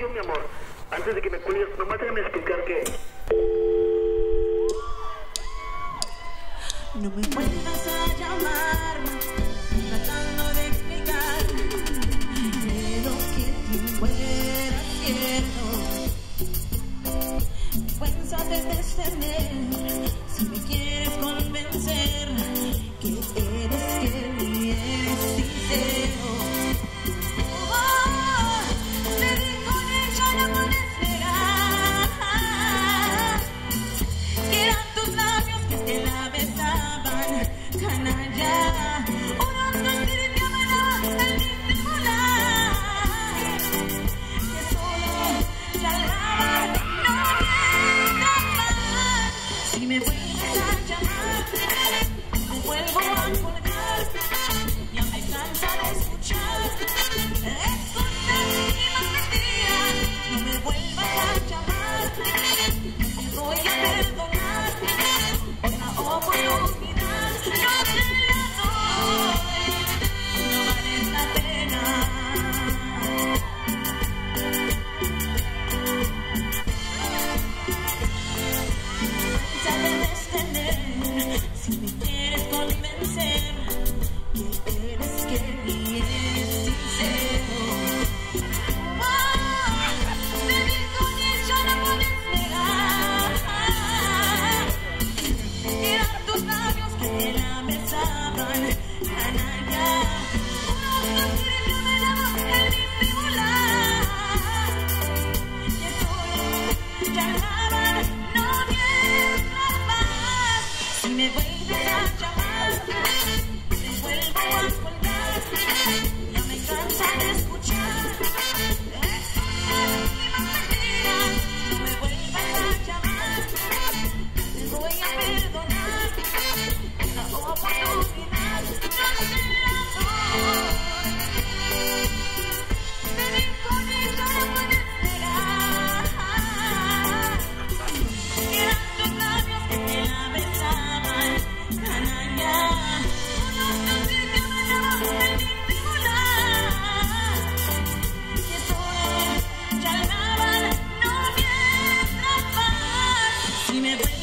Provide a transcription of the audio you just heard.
ocasión, mi amor, antes de que me cuelgues, nomás déjame explicar que... No me vuelvas a llamar, tratando de explicar lo que tú fueras cierto. Piénsate descender, si me quieres convencer que eres fiel y eres sincero. Te digo que ya no puedes negar que eran tus labios que te la besaban, canalla. Uno no quiere que amara el disimular, que solo ya alaban, no mientas más. Si me vuelves a llamar, me vuelvo a colgar, ya me cansa de escuchar excusas y más mentiras. No me vuelvas a llamar, te voy a perdonar, otra oportunidad no te la doy, no vales la pena. Piénsate descender, si me quieres convencer que eres fiel y eres sincero. Te digo que ya no puedes negar que eran tus labios que te la besaban, canalla. Unos no quieren que me daban el disimular, que solo ya alaban, no mientas más. Si me vuelves a llamar, te vuelvo a colgar, ya me cansa de escuchar excusas y más mentiras. No me vuelvas a llamar, te voy a perdonar, una oportunidad no te la doy. Te digo que ya no puedes negar que eran tus labios que te la besaban, canalla. Unos no quieren que me daban el disimular, que solo ya alaban, no mientas más. Si me